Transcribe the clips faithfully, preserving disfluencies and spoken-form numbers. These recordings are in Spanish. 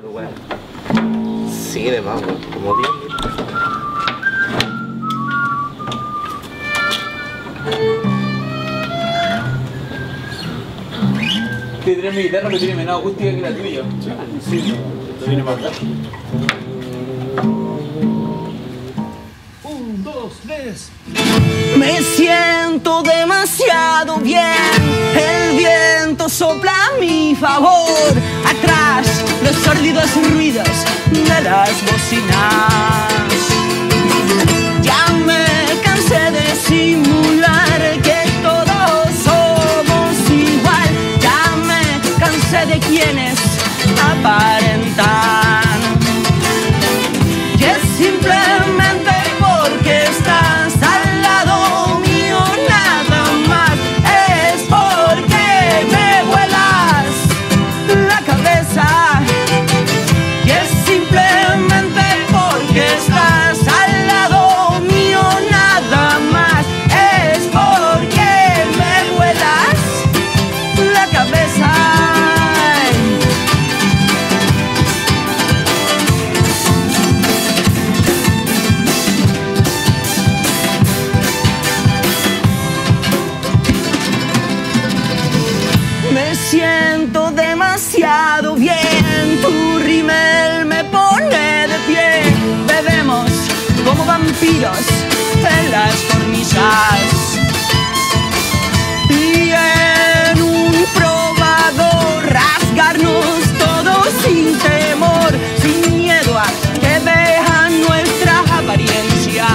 Bueno. Sí, de más, weón. Como diez mil. Te tenés mi guitarra que tiene menos acústica que la tuya. Sí, no. Viene más tarde. Un, dos, tres. Me siento demasiado bien, el viento sopla a mi favor. Atrás, los sórdidos ruidos de las bocinas. Ya me cansé de simular que todos somos igual. Ya me cansé de quienes aparentan. Y es simplemente porque estás al lado mío, nada más. Es porque me vuelas la cabeza. Y es simplemente porque estás al lado mío, nada más. Es porque me vuelas la cabeza. Me siento demasiado bien, tu rímel me pone de pie. Bebemos como vampiros en las cornisas. Y en un probador rasgarnos todos sin temor, sin miedo a que vean nuestra apariencia.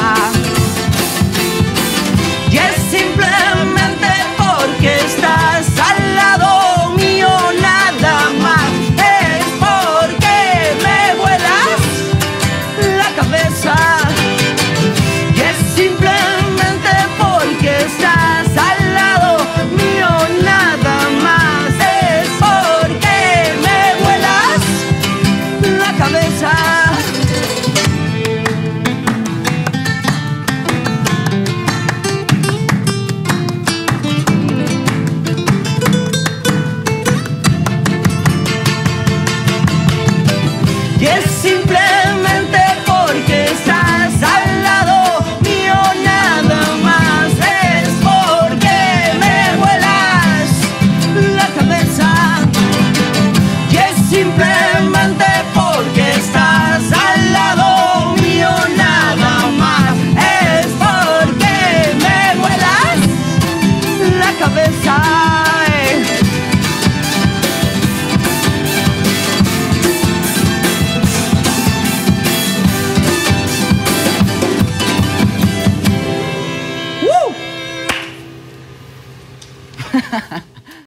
Y es simplemente porque estás al lado mío, nada más. Es porque me vuelas la cabeza. Y es simplemente porque estás al lado mío, nada más. Es porque me vuelas la cabeza. Y es simplemente porque estás al lado mío, nada más. Es porque me vuelas la cabeza. Y es simplemente porque estás al lado mío, nada más. Es porque me vuelas la cabeza. ¡Woo!